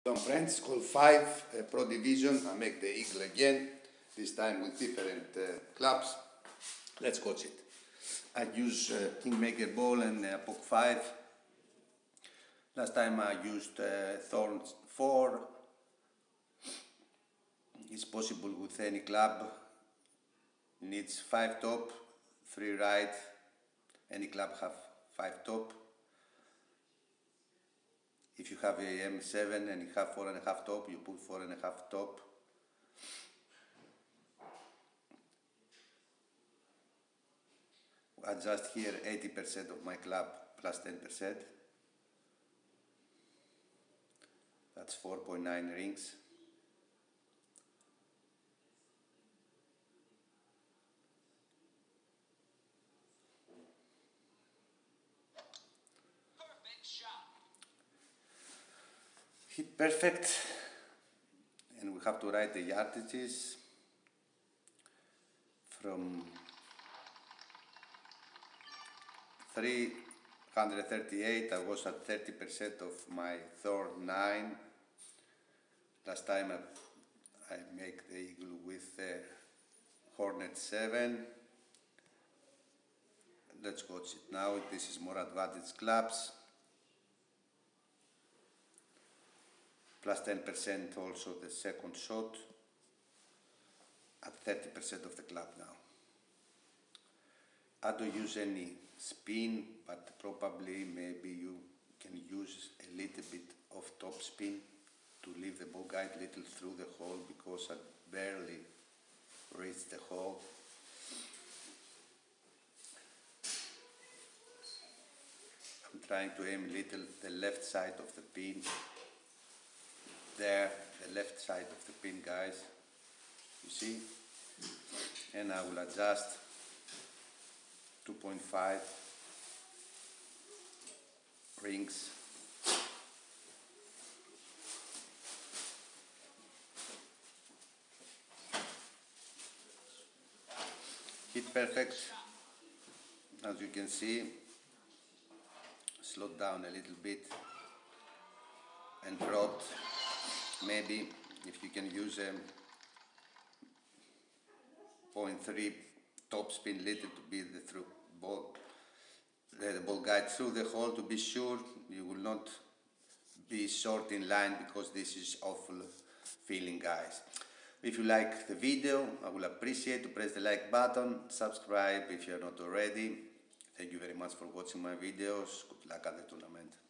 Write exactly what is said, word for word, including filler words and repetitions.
Some friends call five uh, Pro Division. I make the eagle again, this time with different uh, clubs. Let's coach it. I use uh, Kingmaker ball and uh, P O C five. Last time I used uh, Thorn four. It's possible with any club. Needs five top, three right. Any club have five top. If you have a M seven and you have four and a half top, you put four and a half top. Adjust here eighty percent of my club plus ten percent. That's four point nine rings. Hit perfect, and we have to write the yardages from three hundred thirty-eight. I was at thirty percent of my Thorn nine. Last time I, I make the eagle with the Hornet seven. Let's coach it now. This is more advantage clubs. Plus ten percent also the second shot at thirty percent of the club now. I don't use any spin, but probably maybe you can use a little bit of top spin to leave the ball guide little through the hole, because I barely reached the hole. I'm trying to aim a little the left side of the pin. There, the left side of the pin, guys, you see, and I will adjust two point five rings. Hit perfect, as you can see. Slowed down a little bit and dropped. Maybe if you can use a zero point three top spin little to be the through ball, the ball guide through the hole, to be sure you will not be short in line, because this is awful feeling, guys. If you like the video, I will appreciate to press the like button, subscribe if you are not already. Thank you very much for watching my videos. Good luck at the tournament.